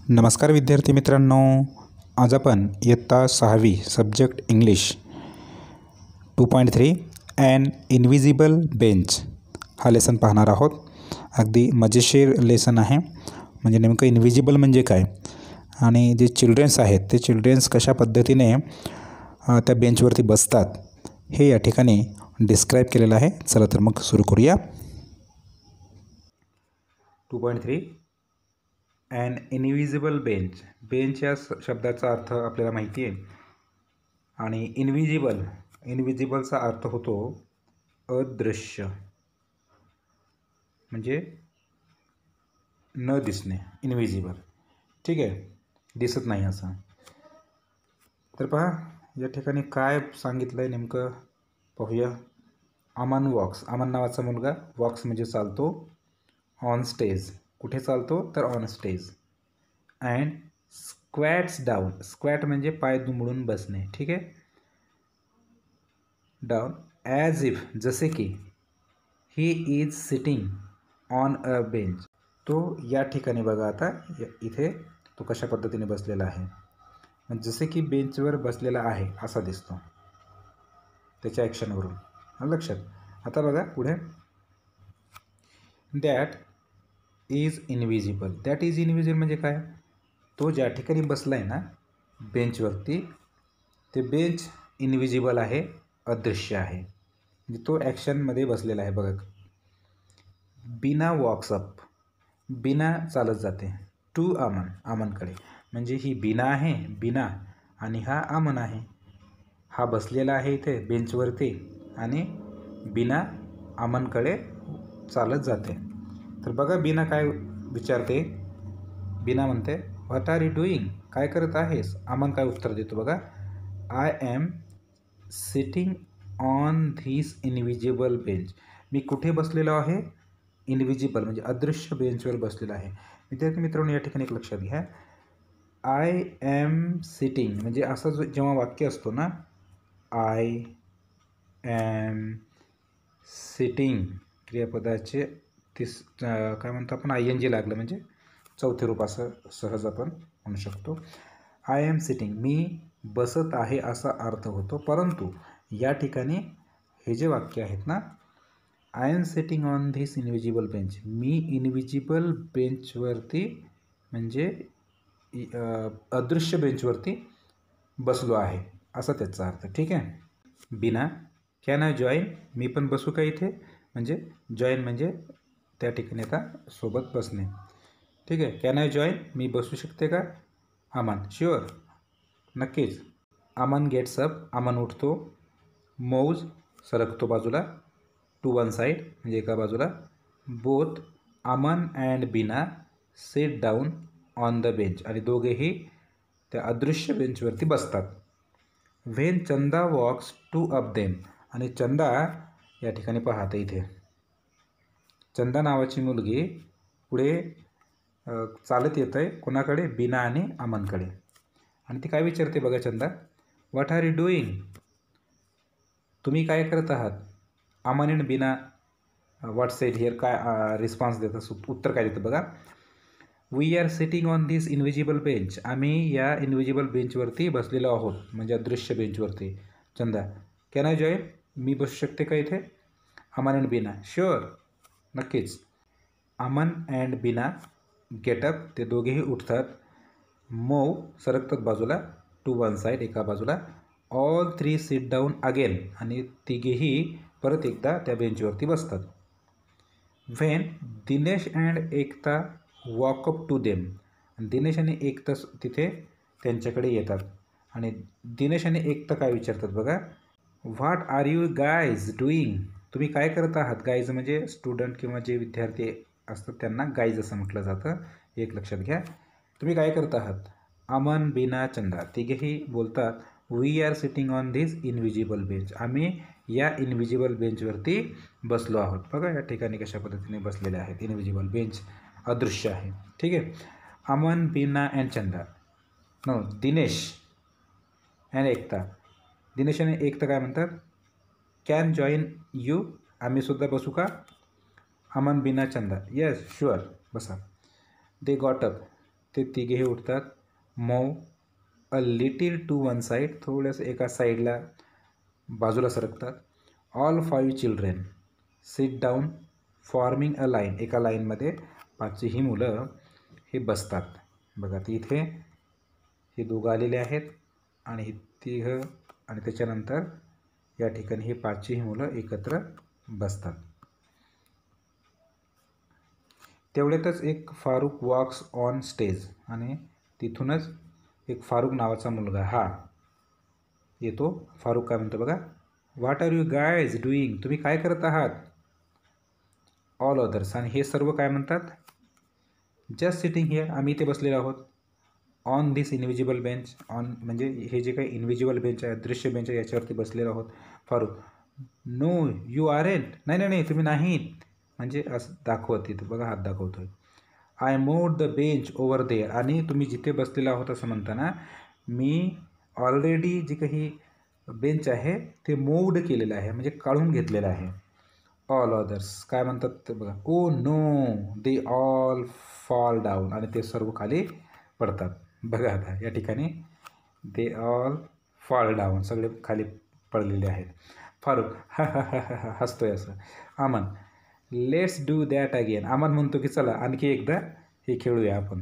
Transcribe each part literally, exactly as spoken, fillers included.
नमस्कार विद्यार्थी मित्रांनो, आज आपण इयत्ता सहावी subject English two point three an invisible bench हा लेसन पाहणार आहोत. अगदी मजेशीर लेसन आहे. म्हणजे नेमकं इनविजिबल म्हणजे काय आणि जे चिल्ड्रन्स आहेत ते चिल्ड्रन्स कशा पद्धतीने त्या बेंचवरती बसतात हे या ठिकाणी डिस्क्राईब केलेलं आहे. चला तर मग सुरू करूया. Two point three an invisible bench. Bench या शब्दाचा अर्थ आपल्याला माहिती आहे आणि इनविजिबल इनविजिबलचा अर्थ होतो अदृश्य, म्हणजे न दिसणे, इनविजिबल. ठीक आहे, दिसत नाही असं. तर पहा या ठिकाणी काय सांगितलं आहे नेमकं पाहूया. अमन वॉक्स, अमन नावाचा मुलगा, वॉक्स म्हणजे चालतो, ऑन स्टेज, कुठे चालतो तर on stage. And squats down, squat म्हणजे पाय दुमडून बसणे. ठीक आहे, डाऊन ॲज इफ, जसे की, he is sitting on a bench, तो या ठिकाणी बघा आता इथे तो कशा पद्धतीने बसलेला आहे, म्हणजे जसे की बेंचवर बसलेला आहे असा दिसतो त्याच्या ॲक्शनवरून. लक्षात. आता बघा पुढे, that is invisible. That is invisible म्हणजे काय, तो ज्या ठिकाणी बसला आहे ना बेंचवरती, ते बेंच इनविजिबल आहे, अदृश्य आहे. म्हणजे तो ॲक्शनमध्ये बसलेला आहे. बघा, बीना वॉक्स अप, बीना चालत जाते, टू अमन, अमनकडे. म्हणजे ही बीना आहे, बीना, आणि हा अमन आहे. हा बसलेला आहे इथे बेंचवरती आणि बीना अमनकडे चालत जाते. तर बघा बीना काय विचारते. बीना म्हणते, व्हॉट आर यू डुईंग, काय करत आहेस. अमन काय उत्तर देतो बघा, I am sitting on this invisible bench. मी कुठे बसलेलो आहे, इनविजिबल म्हणजे अदृश्य बेंचवर बसलेला आहे. विद्यार्थी मित्रांनो या ठिकाणी एक लक्षात घ्या, आय एम सिटिंग म्हणजे असं जो जेव्हा वाक्य असतो ना, आय एम सिटिंग, क्रियापदाचे तीस काय म्हणतो आपण, आय एन जी लागलं म्हणजे चौथे रूप असं सहज आपण म्हणू शकतो. आय एम सिटिंग, मी बसत आहे असा अर्थ होतो. परंतु या ठिकाणी हे जे वाक्य आहेत ना, I am sitting on this invisible bench, मी इनविजिबल बेंचवरती म्हणजे अदृश्य बेंचवरती बसलो आहे असा त्याचा अर्थ. ठीक आहे. बीना, कॅन आय जॉईन, मी पण बसू का इथे, म्हणजे जॉईन म्हणजे त्या ठिकाणी आता सोबत बसणे. ठीक आहे, कॅन आय जॉईन, मी बसू शकते का. अमन, शुअर, नक्कीच. अमन गेट्स अप, अमन उठतो. मौज, सरकतो बाजूला, टू वन साईड म्हणजे एका बाजूला. Both Aman and Beena sit down on the bench, आणि दोघेही त्या अदृश्य बेंचवरती बसतात. When Chanda walks to up them, आणि चंदा या ठिकाणी पाहते इथे, चंदा नावाची मुलगी पुढे चालत येत आहे कोणाकडे, बीना आणि अमनकडे. आणि ती काय विचारते बघा Chanda, what are you doing, तुम्ही काय करत आहात. Aman and Beena what said here, काय रिस्पॉन्स देतं, उत्तर काय देतं बघा, we are sitting on this invisible bench, आम्ही या इनविजिबल बेंचवरती बसलेलो आहोत, म्हणजे अदृश्य बेंचवरती. चंदा, कॅन आय जॉईन, मी बसू शकते का इथे. अमन अँड बीना, शुअर, नक्कीच. अमन अँड बीना गेटअप, ते दोघेही उठतात. मूव, सरकतात बाजूला, टू वन साईड एका बाजूला. All three sit down again, आणि तिघेही परत एकदा त्या बेंचवरती बसतात. When Dinesh and Ekta walk up to them, Dinesh आणि एकता तिथे त्यांच्याकडे येतात. आणि दिनेश आणि एकता काय विचारतात बघा, what are you guys doing, तुम्ही काय करत आहात. गाईज म्हणजे स्टुडंट किंवा जे विद्यार्थी असतात त्यांना गाईज असं म्हटलं जातं, एक लक्षात घ्या. तुम्ही काय करत आहात. अमन, बीना, चंदा तिघेही बोलतात, we are sitting on this invisible bench, आम्ही या इनविजिबल बेंचवरती बसलो आहोत. बघा या ठिकाणी कशा पद्धतीने बसलेले आहेत, इनविजिबल बेंच अदृश्य आहे. ठीक आहे. Aman, Beena and Chanda, no Dinesh and Ekta, Dinesh आणि एकता काय म्हणतात, कॅन जॉईन यू, आम्ही सुद्धा बसू का. अमन, बीना, चंदा, येस शुअर, बसा. दे गॉट अप, ते तिघेही उठतात. Move a little to one side, थोडंसं एका साईडला बाजूला सरकतात. All five children sit down forming a line, एका लाईनमध्ये पाचही मुलं हे बसतात. बघा ती इथे हे दोघं आलेले आहेत आणि हे तिघं आणि त्याच्यानंतर या ठिकाणी हे पाचही मुलं एकत्र बसतात. तेवढ्यातच एक फारुक वॉक्स ऑन स्टेज, आणि तिथूनच एक फारुक नावाचा मुलगा हा येतो. फारुक काय म्हणतो बघा, what are you guys doing, तुम्ही काय करत आहात. ऑल अदर्स, आणि हे सर्व काय म्हणतात, जस्ट सिटिंग हिअर, आम्ही इथे बसलेलो आहोत. On this invisible bench, on म्हणजे हे जे काही इनविजिबल बेंच आहे, दृश्य बेंच आहे, याच्यावरती बसलेलो आहोत. फारुक, नो यू आरेंट, नाही नाही नाही तुम्ही नाहीत, म्हणजे असं दाखवत तिथं बघा हात दाखवतोय. I moved the bench over there, आणि तुम्ही जिथे बसलेला आहोत असं म्हणताना मी ऑलरेडी जे काही बेंच आहे ते मूव्ड केलेलं आहे, म्हणजे काढून घेतलेलं आहे. ऑल अदर्स काय म्हणतात ते बघा, oh no they all fall down, आणि ते सर्व खाली पडतात. बघा आता या ठिकाणी दे ऑल फॉल डाऊन, सगळे खाली पडलेले आहेत. फारुक हा हा हा हा हसतोय असं. Aman, let's do that again, Aman म्हणतो की चला आणखी एकदा हे खेळूया आपण.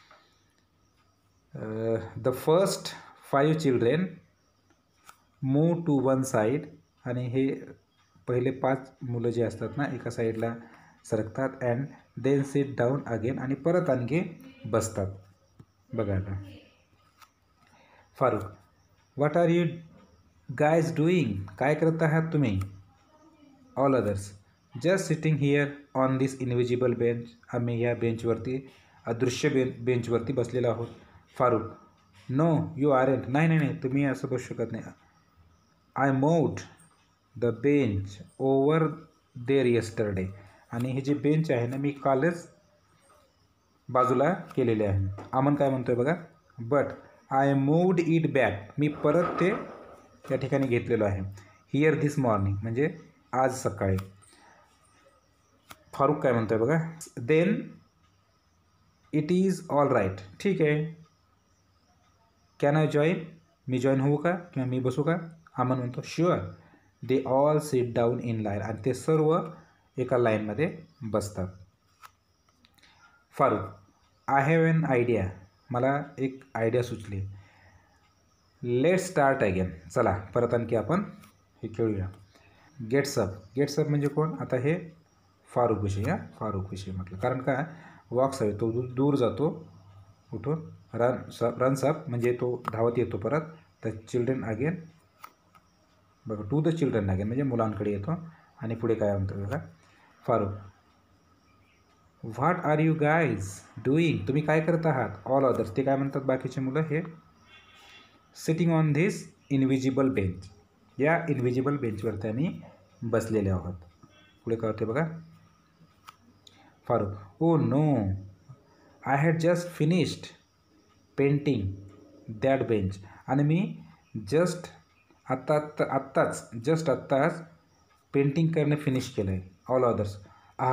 The first five children move to one side, आणि हे पहिले पाच मुलं जे असतात ना एका साईडला सरकतात. And then sit down again, आणि परत आणखी बसतात. बघा आता. Farooq, what are you guys doing, काय करत आहात तुम्ही. All others, just sitting here on this invisible bench, आम्ही या बेंचवरती अदृश्य बें बेंचवरती बसलेलो आहोत. फारुक, नो यू आरेंट, नाही नाही नाही तुम्ही असं बसू शकत नाही. I moved the bench over there yesterday, आणि हे जे बेंच आहे ना मी कालच बाजूला केलेले आहे. अमन काय म्हणतोय बघा, but I moved it back, मी परत ते या ठिकाणी घेतलेलं आहे. हिअर दिस मॉर्निंग, म्हणजे आज सकाळी. फारुक काय म्हणतोय बघा, then it is all right, ठीक आहे. कॅन आय जॉईन, मी जॉईन होऊ का किंवा मी बसू का. अमन म्हणतो sure. They all sit down in line, आणि ते सर्व एका लाईनमध्ये बसतात. Farooq, I have an idea, मला एक आयडिया सुचली. लेट्स स्टार्ट अगेन, चला परत आणखी आपण हे खेळूया. गेट्सअप, गेट्सअप म्हणजे कोण, आता हे फारुक विषयी, हा फारुक विषयी म्हटलं, कारण का वॉक्स आहे तो दूर जातो उठून. रन स रन्स अप म्हणजे तो धावत येतो परत. द चिल्ड्रन अगेन, बघा टू द चिल्ड्रन अगेन म्हणजे मुलांकडे येतो. आणि पुढे काय म्हणतो बघा, Farooq, what are you guys doing, तुम्ही काय करत आहात. ऑल अदर्स, ते काय म्हणतात बाकीचे मुलं, हे sitting on this invisible bench, या इनविजिबल बेंचवरती आम्ही बसलेले आहोत. पुढे काय होते बघा, Farooq, oh no I had just finished painting that bench, आणि मी जस्ट आत्ता आत्ता आत्ताच जस्ट आत्ताच पेंटिंग करणं फिनिश केलं आहे. ऑल अदर्स, आ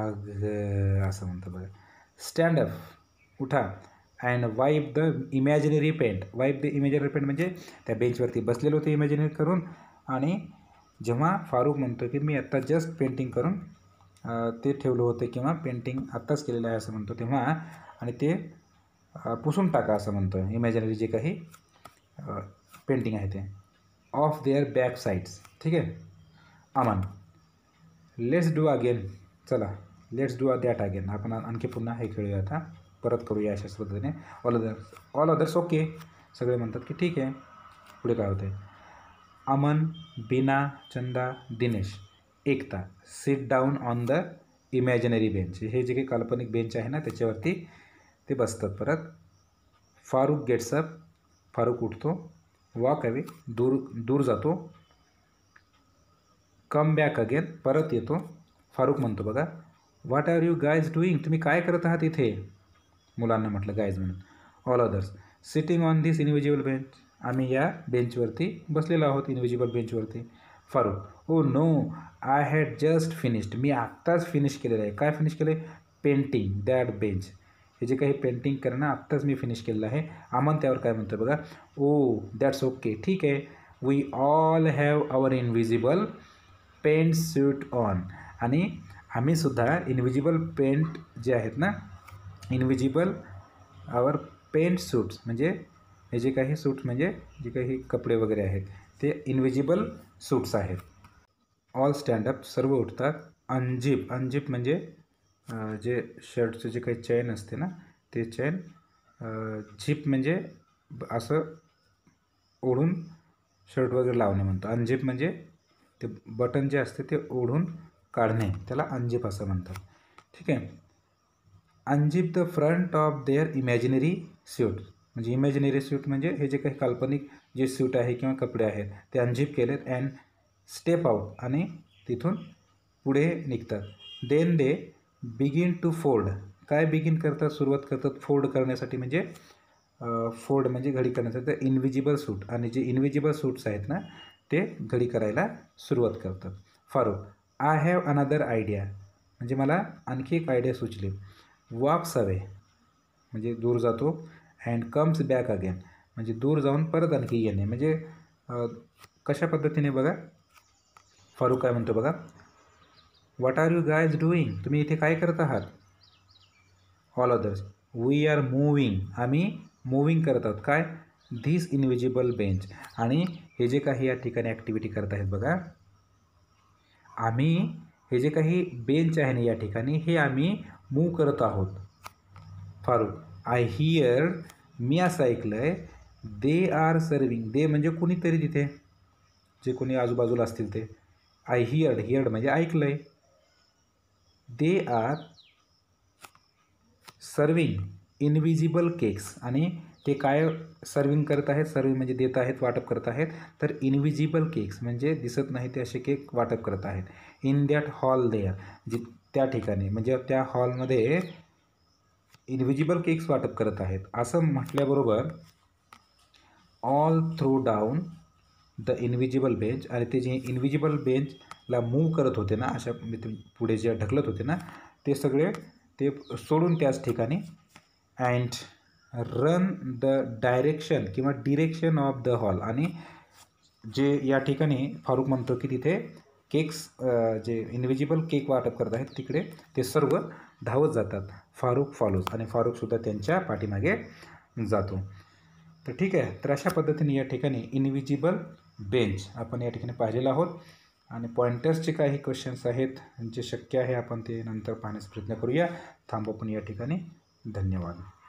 असं म्हणतं बघा. स्टँड अप, उठा. And wipe the imaginary paint, wipe the imaginary paint म्हणजे त्या बेंचवरती बसलेलं होतं इमॅजिनरी करून, आणि जेव्हा फारुक म्हणतो की मी आत्ता जस्ट पेंटिंग करून ते ठेवलं होतं किंवा पेंटिंग आत्ताच केलेलं आहे असं म्हणतो तेव्हा, आणि ते पुसून टाका असं म्हणतो आहे इमॅजिनरी जे काही पेंटिंग आहे ते. ऑफ देअर बॅक साईड्स, ठीक आहे. अमन, लेट्स डू अगेन, चला लेट्स डू दॅट अगेन, आपण आणखी पुन्हा हे खेळूया आता, परत करूया अशाच पद्धतीने. All others, all others okay, सगळे म्हणतात की ठीक आहे. पुढे काय होतं आहे, Aman, Beena, Chanda, Dinesh, Ekta sit down on the imaginary bench, हे जे काही काल्पनिक बेंच आहे ना त्याच्यावरती ते बसतात परत. फारुक गेट्स अप, फारुक उठतो. वॉक अवे, दूर दूर जातो. कम बॅक अगेन, परत येतो. फारुक म्हणतो बघा, what are you guys doing, तुम्ही काय करत आहात इथे. मुलांना म्हटलं गायज म्हणून. All others, sitting on this invisible bench, आम्ही या बेंचवरती बसलेलो आहोत इनविजिबल बेंचवरती. Farooq, oh no I had just finished, मी आत्ताच फिनिश केलेलं आहे. काय फिनिश केलं आहे, पेंटिंग दॅट बेंच, हे जे काही पेंटिंग करणं आत्ताच मी फिनिश केलेलं आहे. अमन त्यावर काय म्हणतो बघा. ओ दॅट्स ओके, ठीक आहे. We all have our invisible paint suit on. आणि आम्हीसुद्धा इनविजिबल पेंट जे आहेत ना, इनविजिबल आवर पेंट सूट्स म्हणजे हे जे काही सूट्स म्हणजे जे काही कपडे वगैरे आहेत ते इनविजिबल सूट्स आहेत. ऑल स्टँडअप, सर्व उठतात. अनझिप, अनझिप म्हणजे जे शर्टचं जे काही चैन असते ना ते चैन. झिप म्हणजे असं ओढून शर्ट वगैरे लावणे म्हणतो. अनझिप म्हणजे ते बटन जे असते ते ओढून काढणे, त्याला अनझिप असं म्हणतात. ठीक आहे. Unzip the front of their imaginary suit, म्हणजे इमॅजिनरी सूट म्हणजे हे जे काही काल्पनिक जे सूट आहे किंवा कपडे आहेत ते अनझिप केलेत. अँड स्टेप आउट, आणि तिथून पुढे निघतात. Then they begin to fold, काय बिगिन करतात, सुरुवात करतात फोल्ड करण्यासाठी, म्हणजे फोल्ड म्हणजे घडी करण्यासाठी. तर इनविजिबल सूट, आणि जे इनविजिबल सूट्स आहेत ना ते घडी करायला सुरुवात करतात. Farooq, I have another idea, म्हणजे मला आणखी एक आयडिया सुचली. वॉक्स अवे म्हणजे दूर जातो. अँड कम्स बॅक अगेन म्हणजे दूर जाऊन परत आणखी येणे. म्हणजे कशा पद्धतीने बघा. फारूक काय म्हणतो बघा. What are you guys doing, तुम्ही इथे काय करत आहात. All others, we are moving, आम्ही मूविंग करत आहोत. काय, धिस इनविजिबल बेंच, आणि हे जे काही या ठिकाणी ॲक्टिव्हिटी करत आहेत बघा, आम्ही हे जे काही बेंच आहे ना या ठिकाणी हे आम्ही मूव करत आहोत. फारूक, आय हिअर, मी असं ऐकलं आहे. दे आर सर्विंग, दे म्हणजे कुणीतरी तिथे जे कोणी आजूबाजूला असतील ते. आय हिअर्ड, हिअर्ड म्हणजे ऐकलं आहे. They are serving invisible cakes, आणि ते काय सर्विंग करत आहेत, सर्विंग म्हणजे देत आहेत, वाटप करत आहेत. तर इनविजिबल केक्स म्हणजे दिसत नाही ते असे केक वाटप करत आहेत. इन दॅट हॉल देअर, जी त्या ठिकाणी म्हणजे त्या हॉलमध्ये इनविजिबल केक्स वाटप करत आहेत. असं म्हटल्याबरोबर all through down the invisible bench, आणि ते जे इनविजिबल बेंचला मूव्ह करत होते ना, अशा पुढे जे ढकलत होते ना ते सगळे ते सोडून त्याच ठिकाणी. अँड रन द डायरेक्शन किंवा डिरेक्शन ऑफ द हॉल, आणि जे या ठिकाणी फारूक म्हणतो की तिथे केक्स जे इनविजिबल केक वाटप करत आहेत तिकडे ते सर्व धावत जातात. फारूक फॉलोज, आणि फारूकसुद्धा त्यांच्या पाठीमागे जातो. तर ठीक आहे. तर अशा पद्धतीने या ठिकाणी इनविजिबल बेंच आपण या ठिकाणी पाहिलेलं आहोत. आणि पॉइंटर्सचे काही क्वेश्चन्स आहेत जे शक्य आहे आपण ते नंतर पाहण्याचा प्रयत्न करूया. थांबू आपण या ठिकाणी. धन्यवाद.